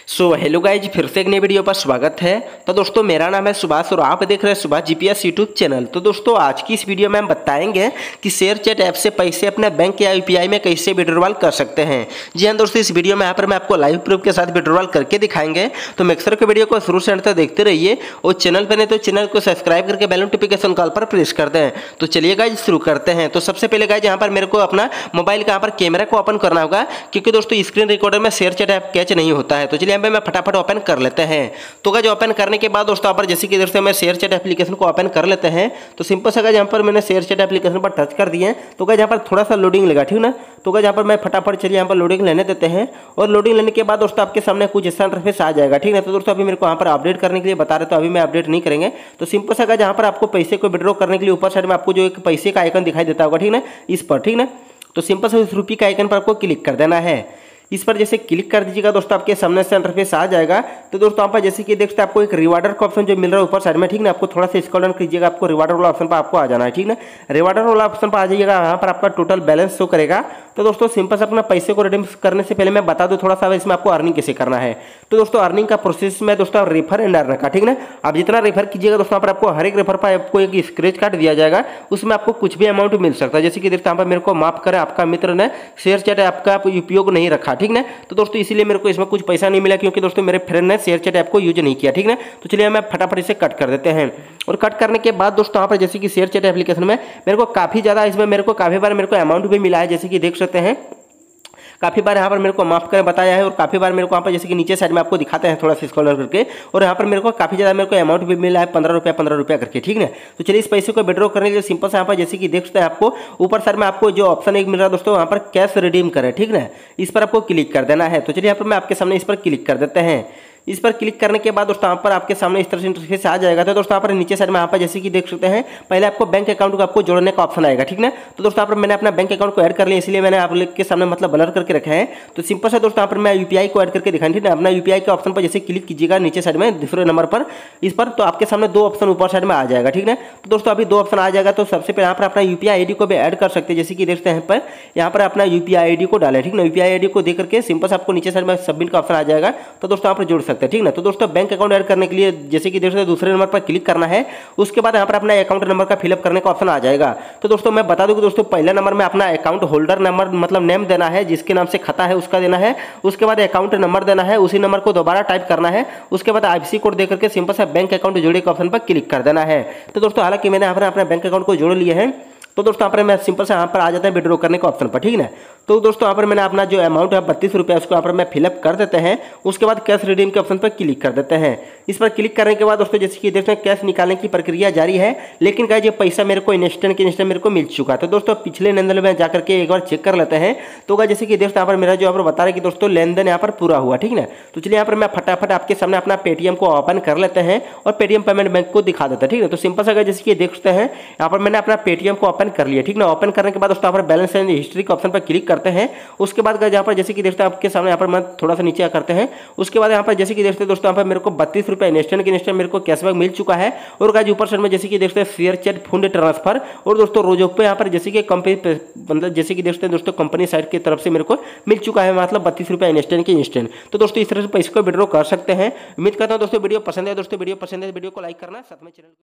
Hello guys, फिर से एक नई वीडियो पर स्वागत है। तो दोस्तों, मेरा नाम है सुभाष और आप देख रहे हैं सुभाष जीपीएस यूट्यूब चैनल। तो दोस्तों, आज की इस वीडियो में हम बताएंगे कि शेयर चैट ऐप से पैसे अपने बैंक या यूपीआई में कैसे विड्रॉल कर सकते हैं। जी हाँ दोस्तों, इस वीडियो में यहाँ पर मैं आपको लाइव प्रूफ के साथ विड्रॉल करके दिखाएंगे। तो मेक श्योर कि वीडियो को शुरू से अंत तक देखते रहिए और चैनल पर नहीं तो चैनल को सब्सक्राइब करके बेल नोटिफिकेशन कॉल पर प्रेस कर दें। तो चलिए गाइज शुरू करते हैं। तो सबसे पहले गाइज यहाँ पर मेरे को अपना मोबाइल का यहाँ पर कैमरा को ओपन करना होगा, क्योंकि दोस्तों स्क्रीन रिकॉर्डर में शेयर चैट ऐप कैच नहीं होता है। तो चलिए यहाँ पे मैं फटाफट ओपन कर लेते हैं। तो गाइस ओपन करने के बाद दोस्तों यहाँ पर जैसे कि इधर से मैं शेयर चैट एप्लीकेशन को ओपन कर लेते हैं। तो सिंपल सा गाइस यहाँ पर मैंने शेयर चैट एप्लीकेशन पर टच कर दिए। तो गाइस यहाँ पर थोड़ा सा लोडिंग लगा, ठीक ना। तो गाइस यहाँ पर मैं फटाफट चलिए यहाँ पर लोडिंग लेने देते हैं। और लोडिंग लेने के बाद दोस्तों आपके सामने कुछ इस इंटरफेस आ जाएगा, ठीक है। तो दोस्तों अभी मेरे को यहाँ पर अपडेट करने के लिए बता रहे, तो अभी मैं अपडेट नहीं करेंगे। तो सिंपल सा गाइस यहाँ पर आपको पैसे को विड्रॉ करने के लिए ऊपर साइड में आपको जो एक पैसे का आइकन दिखाई देता होगा, ठीक ना, इस पर, ठीक ना। तो सिंपल से इस रुपये का आइकन पर आपको क्लिक कर देना है। इस पर जैसे क्लिक कर दीजिएगा दोस्तों आपके सामने से इंटरफेस आ जाएगा। तो दोस्तों यहाँ पर जैसे कि देखते हैं आपको एक रिवार्डर का ऑप्शन जो मिल रहा है ऊपर साइड में, ठीक ना। आपको थोड़ा सा स्क्रॉल डाउन कीजिएगा, आपको रिवार्डर वाला ऑप्शन पर आपको आ जाना है, ठीक ना। रिवार्डर वाला ऑप्शन पर आ जाइएगा, यहाँ पर आपका टोटल बैलेंस शो करेगा। तो दोस्तों सिंपल से अपना पैसे को रिडीम करने से पहले मैं बता दूं थोड़ा सा इसमें आपको अर्निंग कैसे करना है। तो दोस्तों अर्निंग का प्रोसेस में दोस्तों रेफर एंड अर्न का, ठीक ना। आप जितना रेफर कीजिएगा दोस्तों यहाँ पर आपको हर एक रेफर पर आपको एक स्क्रैच कार्ड दिया जाएगा, उसमें आपको कुछ भी अमाउंट मिल सकता है। जैसे कि देखते हैं यहाँ पर मेरे को माफ करें, आपका मित्र ने शेयर चैट ऐप का उपयोग नहीं रखा, ठीक ना। तो दोस्तों इसीलिए मेरे को इसमें कुछ पैसा नहीं मिला, क्योंकि दोस्तों मेरे फ्रेंड ने शेयर चैट ऐप को यूज नहीं किया, ठीक ना। तो चलिए मैं फटाफट इसे कट कर देते हैं। और कट करने के बाद दोस्तों यहाँ पर जैसे कि शेयर चैट एप्लीकेशन में मेरे को काफ़ी ज़्यादा इसमें मेरे को काफ़ी बार मेरे को अमाउंट भी मिला है, जैसे कि देख सकते हैं। काफ़ी बार यहाँ पर मेरे को माफ करें बताया है, और काफ़ी बार मेरे को यहाँ पर जैसे कि नीचे साइड में आपको दिखाते हैं थोड़ा सा स्क्रॉल करके। और यहाँ पर मेरे को काफ़ी ज़्यादा मेरे को अमाउंट भी मिला है, 15 रुपया करके, ठीक है। तो चलिए इस पैसे को विड्रॉ करने के लिए सिंपल से यहाँ पर जैसे कि देख सकते हैं आपको ऊपर साइड में आपको जो ऑप्शन एक मिल रहा है दोस्तों, यहाँ पर कैश रिडीम करें, ठीक है। इस पर आपको क्लिक कर देना है। तो चलिए यहाँ पर मैं आपके सामने इस पर क्लिक कर देते हैं। इस पर क्लिक करने के बाद दोस्तों यहाँ पर आपके सामने इस तरह से इंटरफेस आ जाएगा। तो दोस्तों यहाँ पर नीचे साइड में यहाँ पर जैसे कि देख सकते हैं पहले आपको बैंक अकाउंट को आपको जोड़ने का ऑप्शन आएगा, ठीक ना। तो दोस्तों यहाँ पर मैंने अपना बैंक अकाउंट को ऐड कर लिया, इसलिए मैंने आप लोग के सामने मतलब ब्लर करके रखा है। तो सिंपल से दोस्तों यहाँ पर मैं यूपीआई को ऐड करके दिखाएं, ठीक है। अपना यूपीआई के ऑप्शन पर जैसे क्लिक कीजिएगा नीचे साइड में दूसरे नंबर पर, इस पर, तो आपके सामने दो ऑप्शन ऊपर साइड में आ जाएगा, ठीक है। तो दोस्तों अभी दो ऑप्शन आ जाएगा। तो सबसे पहले यहाँ पर अपना यूपीआई आईडी को भी ऐड कर सकते हैं, जैसे कि देखते हैं पर यहाँ पर अपना यूपीआई आईडी को डालें, ठीक ना। यूपीआई आईडी को दे करके सिंपल से आपको नीचे साइड में सबमिट का ऑप्शन आ जाएगा। तो दोस्तों यहाँ पर जोड़ सकते हैं, ठीक ना। तो दोस्तों बैंक अकाउंट ऐड करने के लिए जैसे कि देख सकते हैं दूसरे नंबर पर क्लिक करना है। उसके बाद यहाँ पर अपना अकाउंट नंबर का फिलअप करने का ऑप्शन आ जाएगा। तो दोस्तों मैं बता दूं कि दोस्तों पहले नंबर में अपना अकाउंट होल्डर नंबर मतलब नेम देना है, जिसके नाम से खाता है उसका देना है। उसके बाद अकाउंट नंबर देना है, उसी नंबर को दोबारा टाइप करना है। उसके बाद आईएफएससी कोड देकर के सिंपल से बैंक अकाउंट जोड़े के ऑप्शन पर क्लिक कर देना है। तो दोस्तों हालांकि मैंने यहाँ पर अपना बैंक अकाउंट को जोड़ लिया है। तो दोस्तों यहाँ पर मैं सिंपल से यहाँ पर आ जाता है विड्रॉ करने के ऑप्शन पर, ठीक है। तो दोस्तों यहाँ पर मैंने अपना जो अमाउंट है 32 रुपये उसको यहाँ पर मैं फिलअप कर देते हैं। उसके बाद कैश रिडीम के ऑप्शन पर क्लिक कर देते हैं। इस पर क्लिक करने के बाद दोस्तों जैसे कि देखते हैं कैश निकालने की प्रक्रिया जारी है, लेकिन गाइस ये पैसा मेरे को इंस्टेंट के इंस्टेंट मेरे को मिल चुका है। तो दोस्तों पिछले लेन देन में जाकर के एक बार चेक कर लेते हैं। तो गाइस जैसे कि देखते हैं यहाँ पर मेरा जो यहाँ पर बता रहे कि दोस्तों लेन देन यहाँ पर पूरा हुआ, ठीक है। तो चलिए यहाँ पर मैं फटाफट आपके सामने अपना पेटीएम को ओपन कर लेते हैं और पेटीएम पेमेंट बैंक को दिखा देते हैं, ठीक है। तो सिंपल सा जैसे कि देख सकते हैं यहाँ पर मैंने अपना पेटीएम को ओपन कर लिया, ठीक है। ओपन करने के बाद दोस्तों यहाँ पर बैलेंस एंड हिस्ट्री के ऑप्शन पर क्लिक करते हैं। उसके बाद यहाँ पर जैसे कि देखते हैं आपके सामने यहाँ पर मैं थोड़ा सा नीचे करते हैं। उसके बाद यहाँ पर जैसे कि देखते हैं दोस्तों यहाँ पर मेरे को 32 रुपये इंस्टेंट के इंस्टेंट मेरे को कैशबैक मिल चुका है। और गाइस ऊपर साइड में जैसे कि देखते हैं शेयर चैट फंड ट्रांसफर और दोस्तों रोजो पे यहाँ पर जैसे कि कंपनी मतलब जैसे कि देखते हैं दोस्तों कंपनी साइड की तरफ से मेरे को मिल चुका है, मतलब 32 रुपये इंस्टेंट के इंस्टेंट। तो दोस्तों इस तरह से पैसे को विड्रॉ कर सकते हैं। उम्मीद करता हूँ दोस्तों वीडियो पसंद है। दोस्तों वीडियो पसंद है वीडियो को लाइक करना, साथ में चैनल